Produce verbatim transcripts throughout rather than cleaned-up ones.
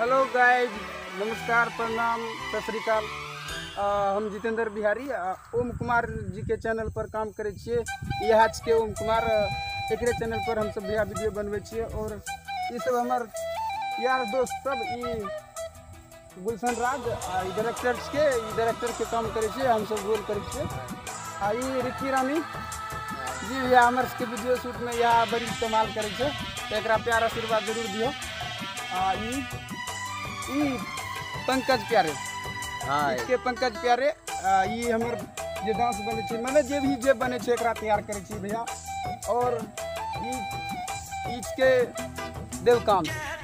Hello guys, नमस्कार, प्रणाम, सत श्री अकाल। हम जितेंद्र बिहारी ओम कुमार जी के चैनल पर काम करे छे। यह आज के ओम कुमार एक चैनल पर हम सब भैया वीडियो बनवे छे और ये सब हमार यार दोस्त सब ई गुलशन राज डायरेक्टर के ई डायरेक्टर के काम करे छे, हम सब रोल करे छे। आ ई रिकी रानी जी भैया हमारे के वीडियो शूट में यहाँ बड़ी कमाल करे छे, तो एकरा प्यार आशीर्वाद जरूर दियो। आ ई ई पंकज प्यारे, हाँ इसके पंकज प्यारे ये हमारे जे डांस बने छे, मतलब जे भी जे बने छे एकरा तैयार करे छे भैया। और ई इसके देवकाम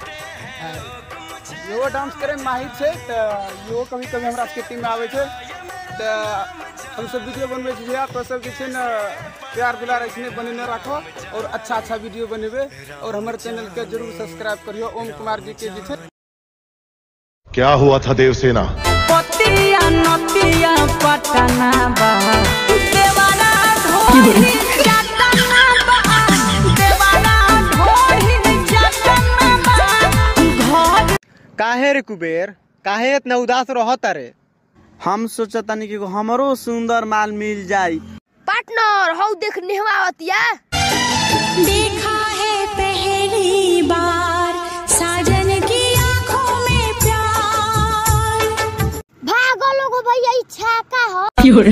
यो डांस करे माहिर छे, तो यो कभी कभी हमरा के टीम में आवे छे, तो हम सब वीडियो बनवे छे भैया। तो सब जे छे न प्यार दुलार ऐसने बनेने रखो और अच्छा अच्छा वीडियो बनेबे और हमारे चैनल के जरूर सब्सक्राइब करियो। ओम कुमार जी के जे छे। क्या हुआ था देवसेना? पतिया नतिया पटना बा देवाला ढोली जटना बा देवाला ढोली जटना बा। घर काहे रे कुबेर, काहे इतना उदास रहत रे? हम सोचतानी कि हमरो सुंदर माल मिल जाई। पार्टनर हौ देख नेहवावतिया देखा है पहली बार साजन की आंखों में प्यार। भागो लोगो भैया इच्छा का हो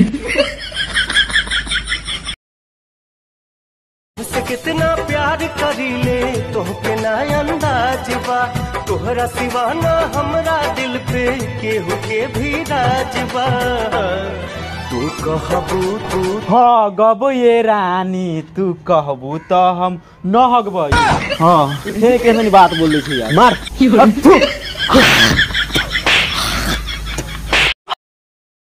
से कितना प्यार करीले तोहके ना अंदाज बा, तोहरा सिवाना हमरा दिल पे केहू के भी राज बा। तू कहबू तू हाँ गबो ये रानी, तू कहबू तो हम न हगबई। हाँ ठीक ऐसे बात बोल रही थी यार, मार